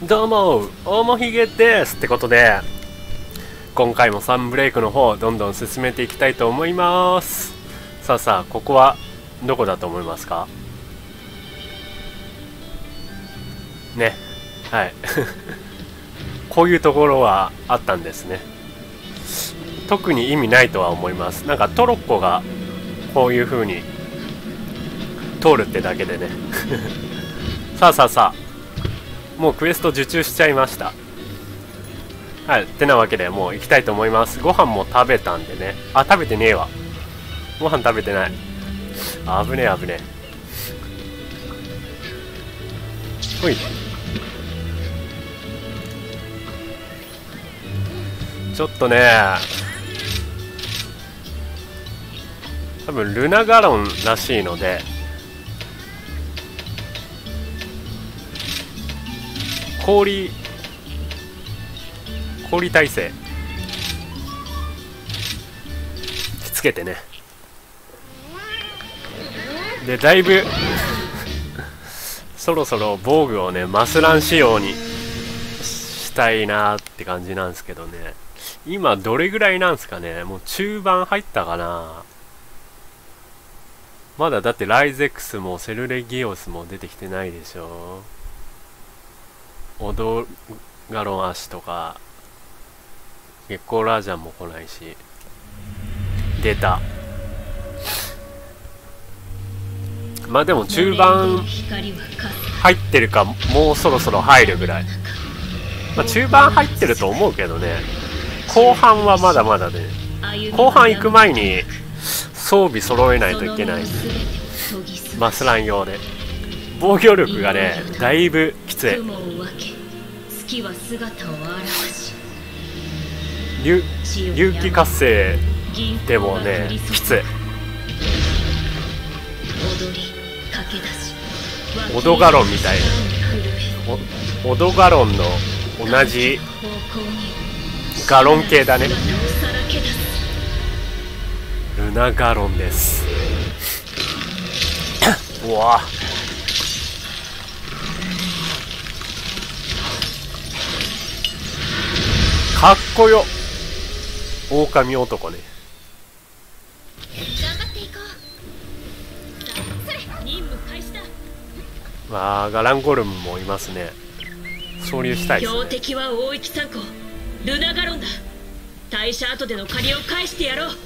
どうも、大もひげですってことで、今回もサンブレイクの方、どんどん進めていきたいと思います。さあさあ、ここはどこだと思いますかね。はい。こういうところはあったんですね。特に意味ないとは思います。なんかトロッコがこういう風に通るってだけでね。さあさあさあ。もうクエスト受注しちゃいました。はい、ってなわけでもう行きたいと思います。ご飯も食べたんでね。あ、食べてねえわ。ご飯食べてない。危ねえ危ねえ。ほい。ちょっとね、多分ルナガロンらしいので、氷耐性つけてね。でだいぶそろそろ防具をねマスラン仕様にしたいなって感じなんですけどね。今どれぐらいなんですかね。もう中盤入ったかな。まだだってライゼックスもセルレギオスも出てきてないでしょ。オドガロン足とか月光ラージャンも来ないし。出た。まあでも中盤入ってるか、もうそろそろ入るぐらい。まあ中盤入ってると思うけどね。後半はまだまだね。後半行く前に装備揃えないといけない。マスラン用で防御力がねだいぶきつい。龍気活性でもねきつい。オドガロンみたいな。オドガロンの同じガロン系だね。ルナガロンです。うわかっこよ。狼男ね。わあ、ガランゴルムもいますね。総流したいですね。 標的は大域3個、ルナガロンだ。退社後での借りを返してやろう。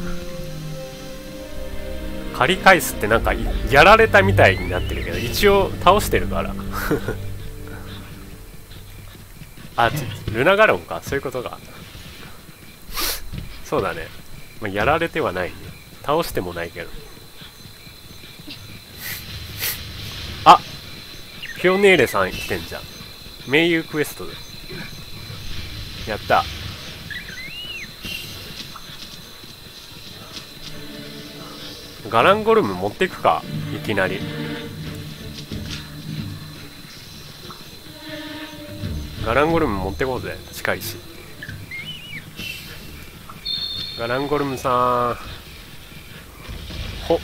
借り返すってなんかやられたみたいになってるけど、一応倒してるからあ、ルナガロンか。そういうことか。そうだね、まあ、やられてはないね。倒してもないけど。あ、フィオネーレさん来てんじゃん。盟友クエストでやった。ガランゴルム持ってくか、いきなり。ガランゴルム持ってこうぜ、近いし。ガランゴルムさん、ほっ。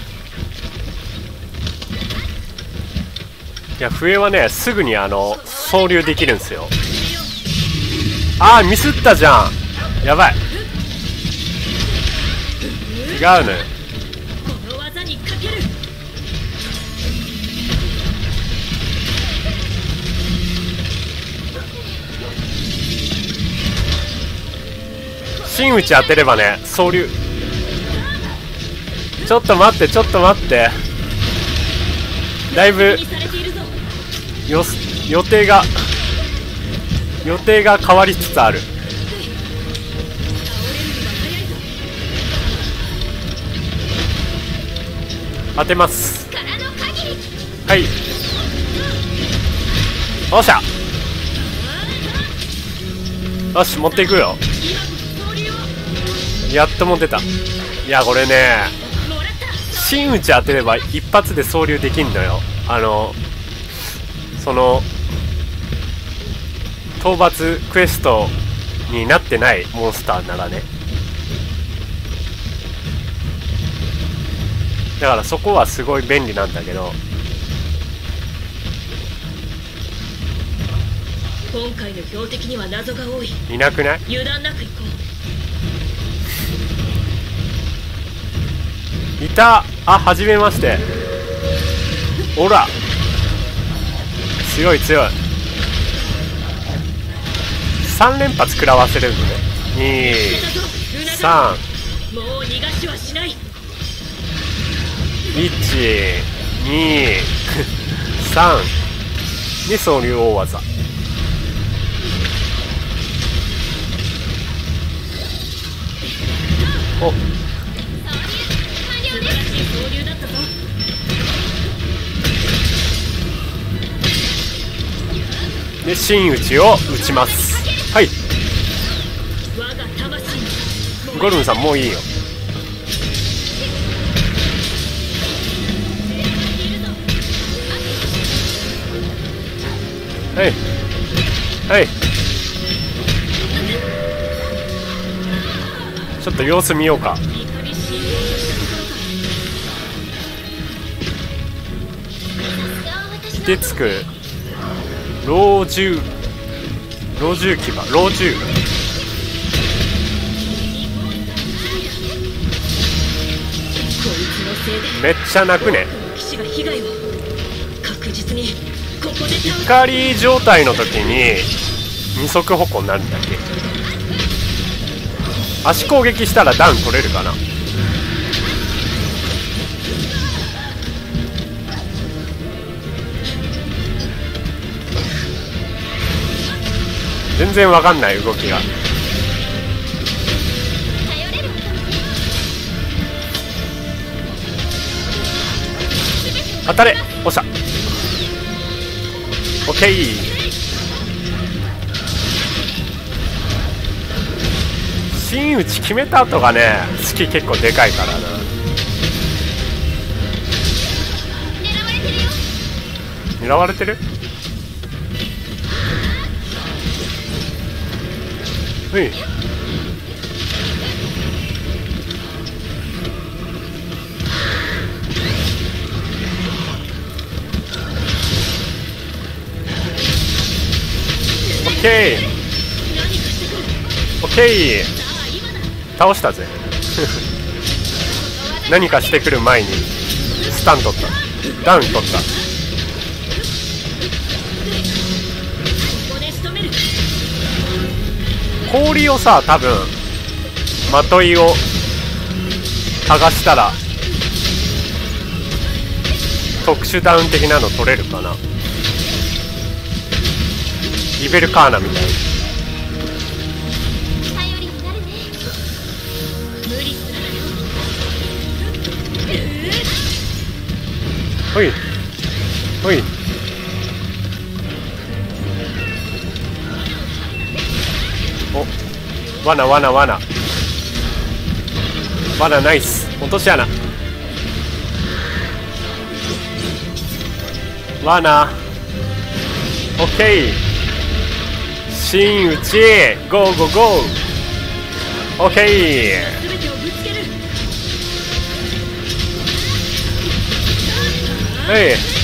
いや、笛はねすぐに総流できるんですよ。あーミスったじゃん。やばい。違うのよ。真打ち当てればね総流。ちょっと待ってちょっと待って、だいぶ予定が変わりつつある。当てます。はい、おっしゃ。よし持っていくよ。やっと持ってた。いやこれね真打ち当てれば一発で総流できんのよ。その討伐クエストになってないモンスターならね。だからそこはすごい便利なんだけど、 今回の標的には謎が多い。 いなくない？ 油断なく行こいた。あ、はじめまして。ほら、強い強い。3連発食らわせるんでね。 う。 3、 もう逃がしはしない。 1、2、3に総流大技。お、 素晴らしい総流だったぞ。 で真打ちを打ちます。はい、 我が魂にゴルムさんもういいよ。はいはい、ちょっと様子見ようか。 怒り心霊したところか。 でつく老獣牙、老獣。 こいつのせいでめっちゃ泣くね。 騎士が被害を。確実にここで倒す。 怒り状態の時に二足歩行になるんだっけ。足攻撃したらダウン取れるかな。全然わかんない動きが。当たれ。おっしゃ。オッケー。真打ち決めた後がね、好き結構でかいからな。狙われてる？はい。オッケー。オッケー。倒したぜ。何かしてくる前にスタン取った。ダウン取った。氷をさ、多分まといを剥がしたら特殊ダウン的なの取れるかな。リベルカーナみたいに。ほいほい。お、罠罠罠罠。ナイス。落とし穴。罠。オッケー。真打ちゴーゴーゴー。オッケー。はい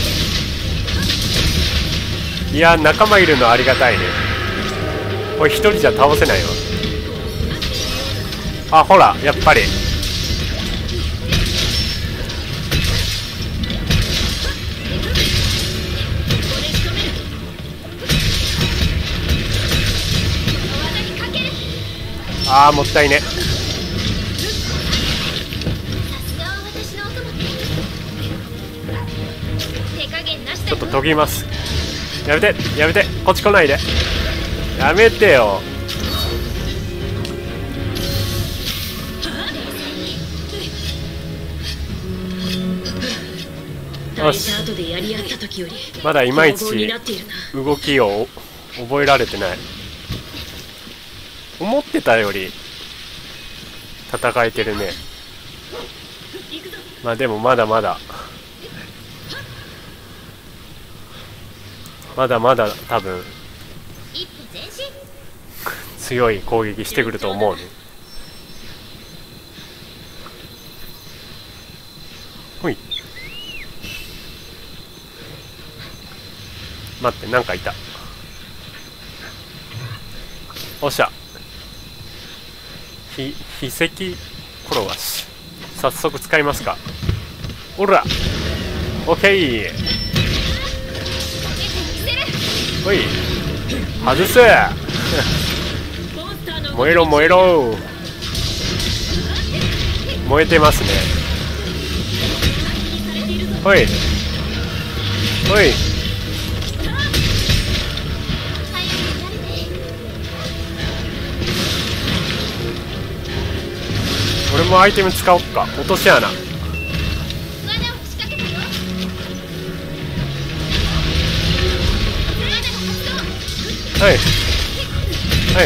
。いや、仲間いるのありがたいね。これ一人じゃ倒せないわ。あ、ほら、やっぱり。あー、もったいね。ちょっと研ぎます。やめてやめて、こっち来ないで。やめてよ。よし。まだいまいち動きを覚えられてない。思ってたより戦えてるね。まあでもまだまだまだまだ多分強い攻撃してくると思うね。ほい。待って、なんかいた。 おっしゃ。秘石転がし、早速使いますか。おら、オッケー。ほい、外す。燃えろ燃えろ。燃えてますね。ほいほい。俺もアイテム使おっか。落とし穴。はいはい。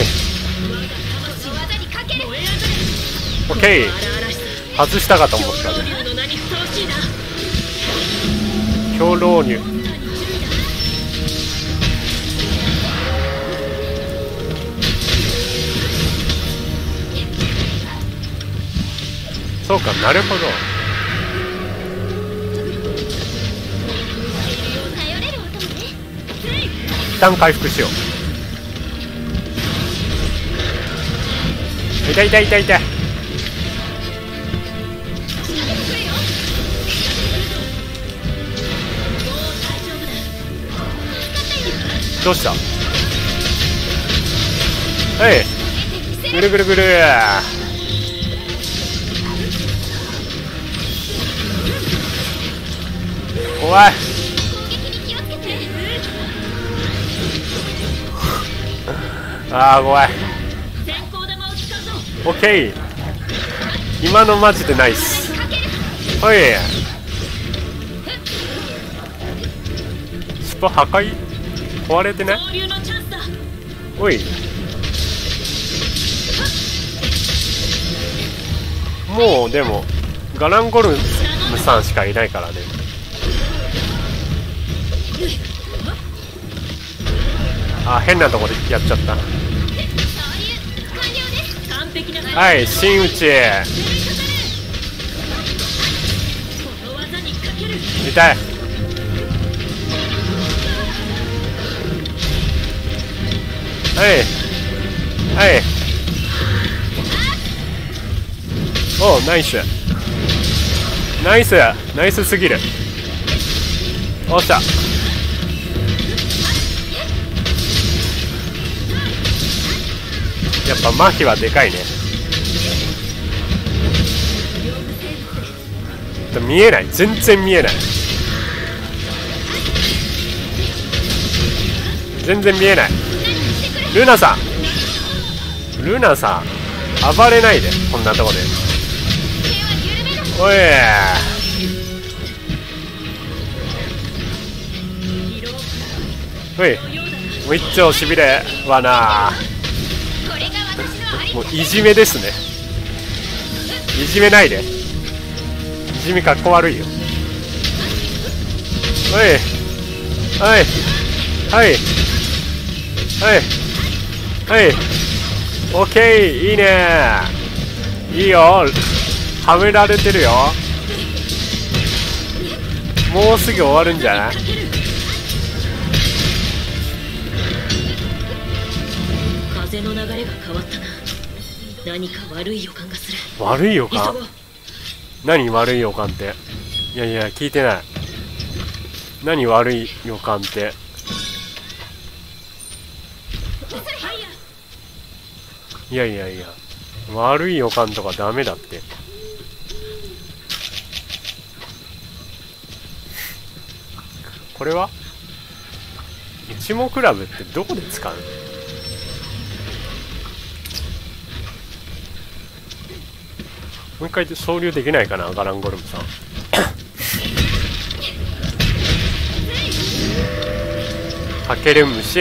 オッケー。外したかと思ったね。兵糧乳。そうか、なるほど。一旦回復しよう。痛い痛い痛い痛い。どうした。はい、ぐるぐるぐる。怖い。ああ怖い。オッケー。今のマジでナイス。おい、スパ破壊壊れてない。おい、もうでもガランゴルムさんしかいないからね。あ、変なとこでやっちゃった。はい、真打ち。痛い。はいはい。お、ナイスナイスナイスすぎる。おっしゃ。やっぱ麻痺はでかいね。見えない、全然見えない。全然見えない。ルナさん、ルナさん暴れないで、こんなとこで。おい、おい、もう一丁しびれはな。もういじめですね。いじめないで。いじめかっこ悪いよ。おいはいはいはいはい。オッケー、いいね。いいよ、はめられてるよ。もうすぐ終わるんじゃない。 風の流れが変わったな。何か悪い予感がする。 悪い予感。何悪い予感って。いやいや、聞いてない。何悪い予感って。いやいやいや、悪い予感とかダメだって。これは一目クラブってどこで使うの。もう一回総流できないかな、ガランゴルムさん。かける虫。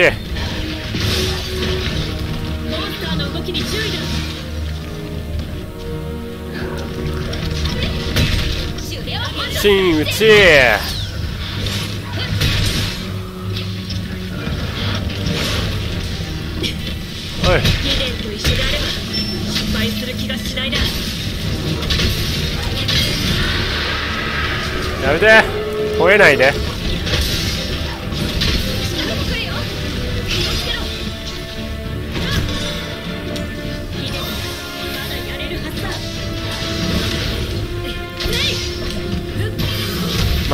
真打ち。おい、 ギデンと一緒であれば失敗する気がしないな。 やめて、吠えないで。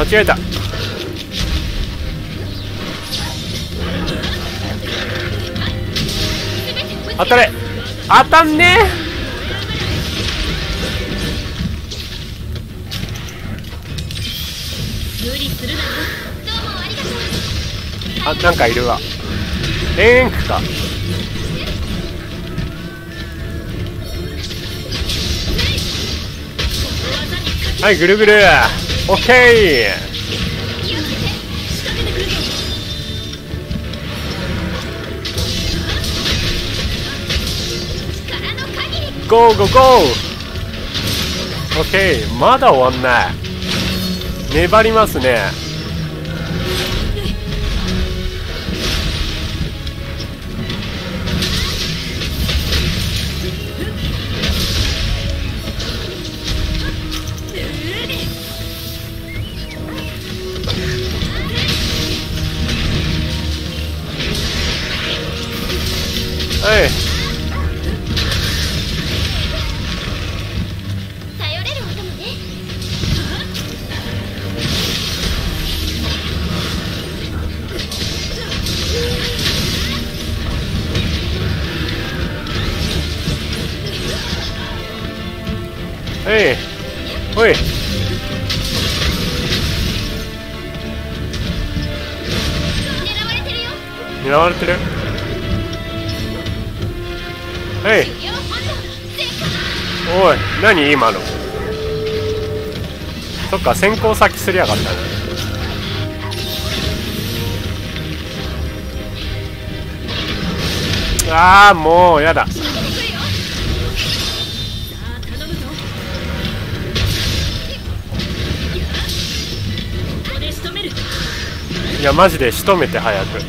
間違えた。当たれ。当たんね無理するなよ。どうもありがとう。 あ、なんかいるわ。エンクか。はい、ぐるぐる。オッケー。ゴーゴーゴー。オッケー。まだ終わんない。粘りますね。はい。 頼れるお供ね。 はい。おい。 狙われてるよ。 狙われてる。はい。おい、何今の。そっか、先行先すりやがったな。ああ、もうやだ。いやマジで仕留めて早く。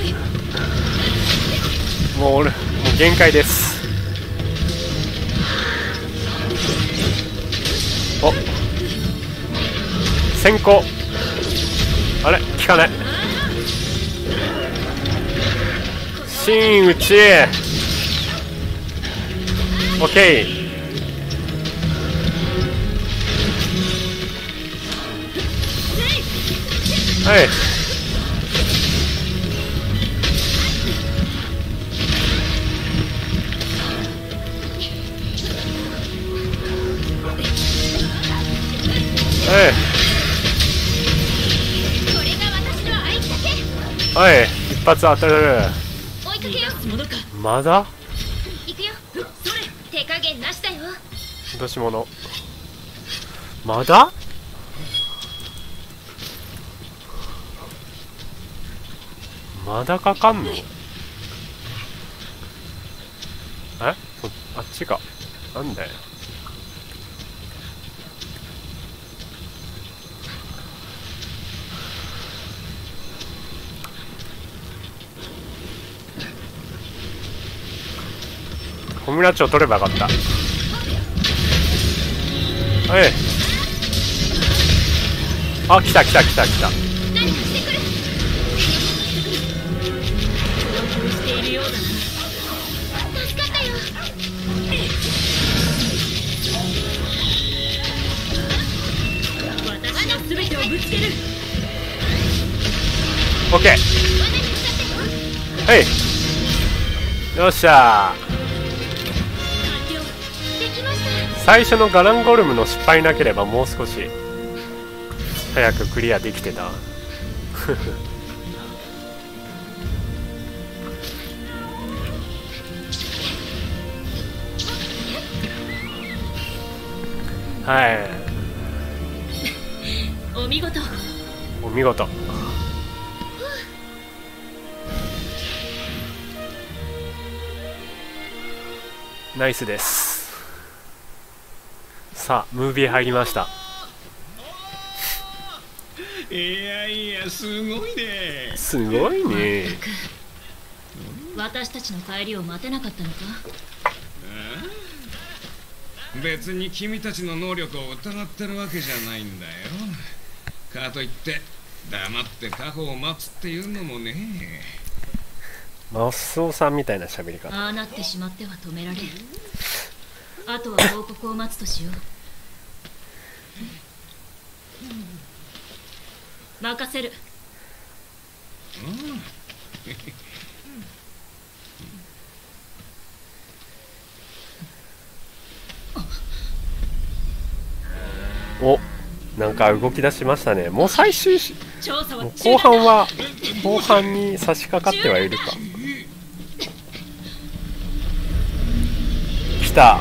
もう俺もう限界です。お、先行。あれ効かない。真打ち。オッケー。はい。はい、一発当たる。 追いかけよう。ものか。 まだ行くよ。それ手加減なしだよ。 落とし物。まだまだかかんの。あっちか。なんだよ。小村町取ればよかった。はい。あ、来た来た来た来た。 何かしてくる。要求しているようだな。助かったよ。私の全てをぶつける。 オッケー。はい。よっしゃー。最初のガランゴルムの失敗なければもう少し早くクリアできてた。はい。 お見事。 お見事。ナイスです。さあムービー入りました。 いやいやすごいね。 すごいね。 私たちの帰りを待てなかったのか。 別に君たちの能力を疑ってるわけじゃないんだよ。かといって黙って過去を待つっていうのもね。 マスオさんみたいな喋り方。 ああなってしまっては止められん。あとは報告を待つとしよう。 任せる。 お、なんか動き出しましたね。もう最終し調査はもう後半は後半に差し掛かってはいるか。来た。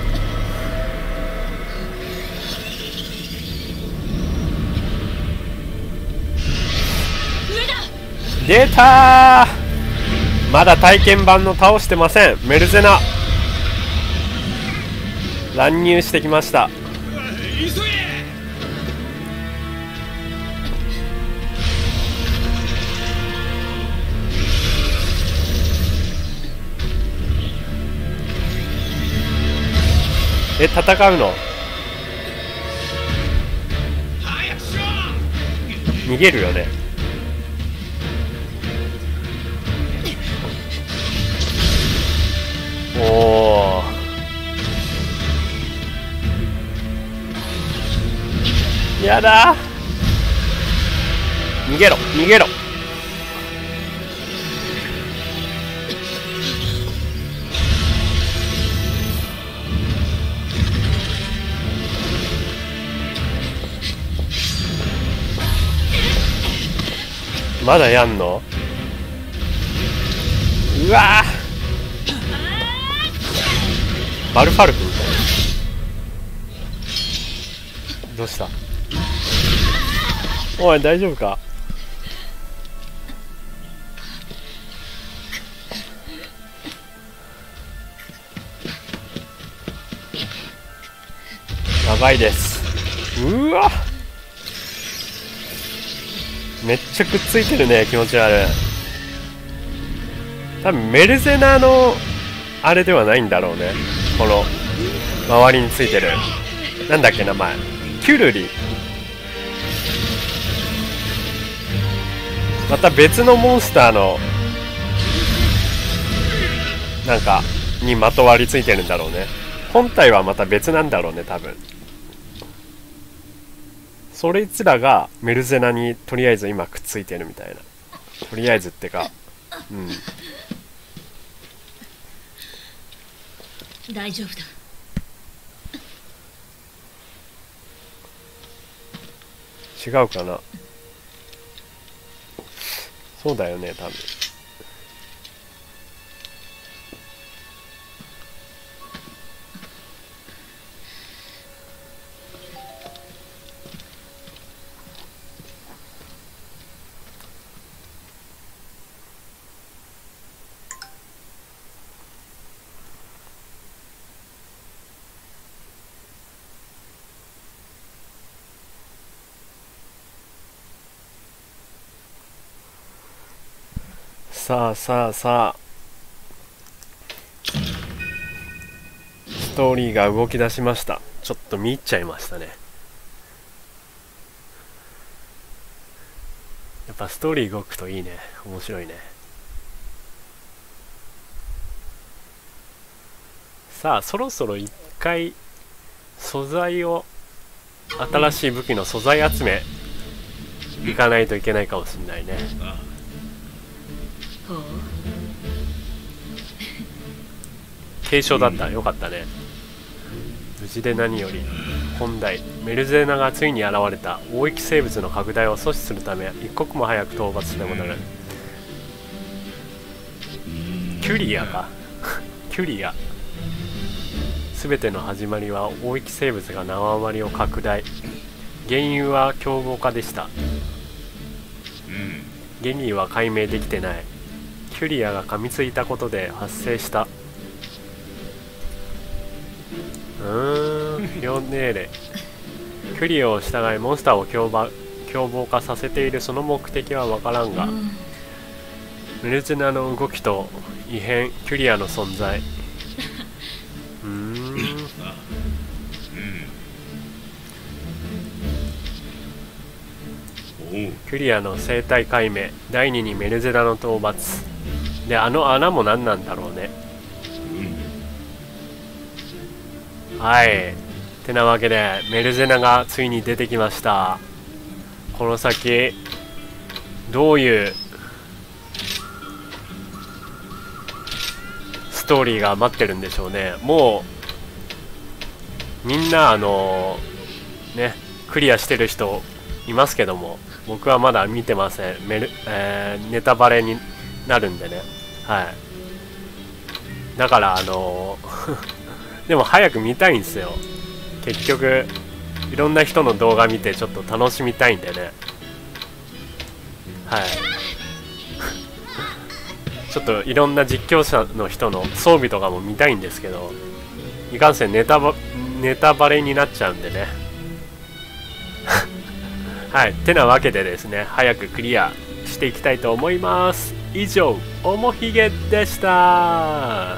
出たー。まだ体験版の倒してません。メルゼナ乱入してきました。 急げ。 戦うの？ 早くしろ。 逃げるよね。おお、やだー。逃げろ逃げろ。まだやんの？うわー、バルファルクみたいな。どうした？おい大丈夫か？やばいです。うわ、めっちゃくっついてるね。気持ち悪い。多分メルゼナのあれではないんだろうね。この周りについてるなんだっけ名前、キュルリ。また別のモンスターのなんかにまとわりついてるんだろうね。本体はまた別なんだろうね多分。それいつらがメルゼナにとりあえず今くっついてるみたいな。とりあえずってか、うん、 大丈夫だ。 違うかな。そうだよね多分。さあさあさあ、ストーリーが動き出しました。ちょっと見入っちゃいましたね。やっぱストーリー動くといいね。面白いね。さあそろそろ一回素材を、新しい武器の素材集めいかないといけないかもしれないね。 ほう。 軽傷だった。よかったね。無事で何より。本題、メルゼナがついに現れた。大域生物の拡大を阻止するため一刻も早く討伐してもらう。キュリアかキュリア。全ての始まりは大域生物が縄張りを拡大。原因は凶暴化でした。原因は解明できてない。キュリアが噛みついたことで発生した。4命令。キュリアを従いモンスターを凶暴化させている。その目的は分からんが、メルゼナの動きと異変、キュリアの存在。キュリアの生態解明。第2にメルゼナの討伐で、あの穴も何なんだろうね。はい、てなわけでメルゼナがついに出てきました。この先どういうストーリーが待ってるんでしょうね。もうみんなね、クリアしてる人いますけども、僕はまだ見てません。ネタバレになるんでね。はい。だからでも早く見たいんですよ。結局いろんな人の動画見てちょっと楽しみたいんでね。はい。ちょっといろんな実況者の人の装備とかも見たいんですけど、いかんせんネタバレになっちゃうんでね。はい。てなわけでですね、早くクリアしていきたいと思います。以上、おもひげでした。